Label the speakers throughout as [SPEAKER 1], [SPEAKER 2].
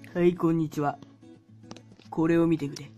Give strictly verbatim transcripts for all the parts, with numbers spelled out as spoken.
[SPEAKER 1] はい、こんにちは。これを見てくれ。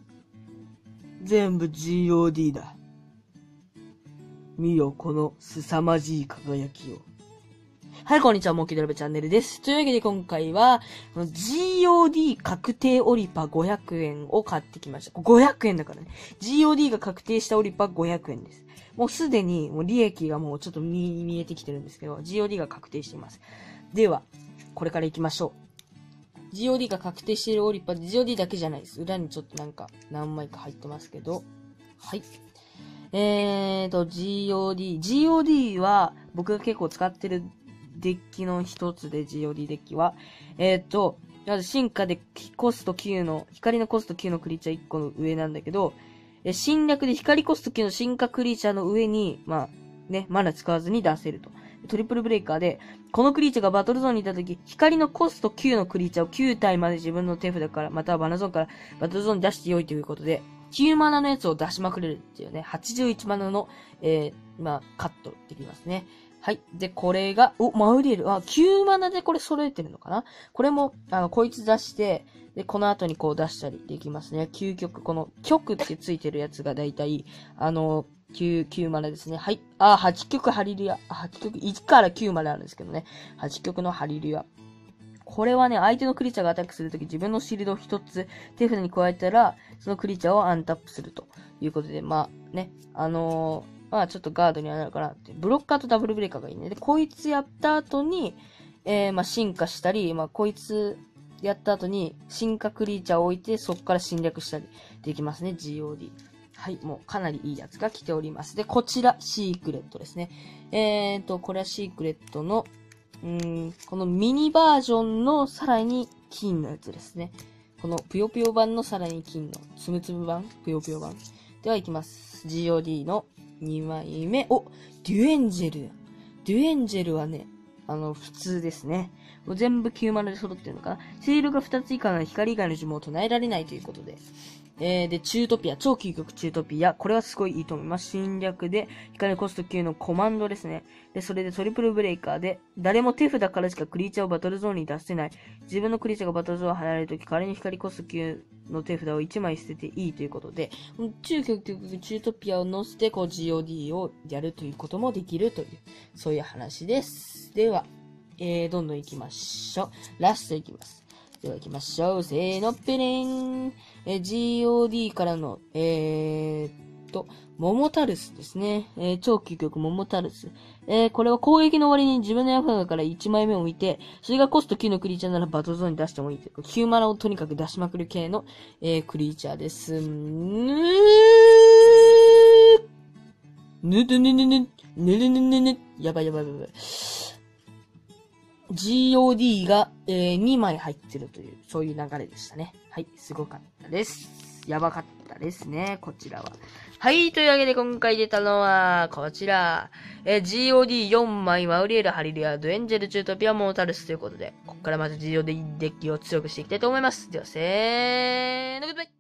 [SPEAKER 1] 全部 ジーオーディー だ。見よ、この凄まじい輝きを。はい、こんにちは。モンキードラブチャンネルです。というわけで今回は、ジーオーディー 確定オリパごひゃくえんを買ってきました。ごひゃくえんだからね。ジーオーディー が確定したオリパごひゃくえんです。もうすでに、もう利益がもうちょっと見、見えてきてるんですけど、ジーオーディー が確定しています。では、これから行きましょう。ジーオーディー が確定しているオリパ、ジーオーディー だけじゃないです。裏にちょっとなんか何枚か入ってますけど。はい。えーと、ジーオーディー。ジーオーディー は僕が結構使ってるデッキの一つで ジーオーディー デッキは。えーと、まず進化でコストきゅうの、光のコストきゅうのクリーチャーいっこの上なんだけど、え侵略で光コストきゅうの進化クリーチャーの上に、まあ、ね、マナ使わずに出せると。トリプルブレイカーで、このクリーチャーがバトルゾーンにいたとき、光のコストきゅうのクリーチャーをきゅう体まで自分の手札から、またはバナゾーンからバトルゾーンに出してよいということで、きゅうマナのやつを出しまくれるっていうね、はちじゅういちマナの、えー、まあ、カットできますね。はい。で、これが、お、マウリエル。あ、きゅうマナでこれ揃えてるのかな？これも、あの、こいつ出して、で、この後にこう出したりできますね。究極、この、極ってついてるやつがだいたい、あの、きゅう、きゅうマナですね。はい。あ、はち曲ハリルヤ。はち曲、いちからきゅうまであるんですけどね。はち曲のハリルヤ。これはね、相手のクリーチャーがアタックするとき、自分のシールドを一つ手札に加えたら、そのクリーチャーをアンタップするということで、まあね、あのー、まあちょっとガードにはなるかなって。ブロッカーとダブルブレーカーがいいね。で、こいつやった後に、えー、まあ進化したり、まあこいつやった後に進化クリーチャーを置いて、そこから侵略したりできますね、ジーオーディー。はい、もうかなりいいやつが来ております。で、こちら、シークレットですね。えーと、これはシークレットの、うーん、このミニバージョンのさらに金のやつですね。このぷよぷよ版のさらに金のつぶつぶ版ぷよぷよ版。では行きます。ジーオーディー のにまいめ。おデュエンジェル。デュエンジェルはね、あの、普通ですね。もう全部きゅうマナで揃ってるのかな。シールがふたつ以下なら光以外の呪文を唱えられないということで。えー、で、チュートピア、超究極チュートピア。これはすごいいいと思います。侵略で、光コストきゅうのコマンドですね。で、それでトリプルブレイカーで、誰も手札からしかクリーチャーをバトルゾーンに出せない。自分のクリーチャーがバトルゾーンを離れるとき、仮に光コストきゅうの手札をいちまい捨てていいということで、中究極チュートピアを乗せて、こう ジーオーディー をやるということもできるという、そういう話です。では、えー、どんどん行きましょう。ラスト行きます。では行きましょう。せーの、ペレン。え、ジーオーディー からの、えーっと、モモタルスですね。えー、超究極モモタルス。えー、これは攻撃の終わりに自分の役からいちまいめを置いて、それがコストきゅうのクリーチャーならバトルゾーンに出してもいいという、きゅうマナをとにかく出しまくる系の、えー、クリーチャーです。ぬーぬぬぬぬぬぬぬぬぬぬやばいやばいやばい。ジーオーディー が、えー、にまい入ってるという、そういう流れでしたね。はい、すごかったです。やばかったですね、こちらは。はい、というわけで今回出たのは、こちら。えー、ジーオーディーよん 枚、マウリエル、ハリリア、ドエンジェル、チュートピア、モータルスということで、ここからまず ジーオーディー デッキを強くしていきたいと思います。では、せーの、グッバイ。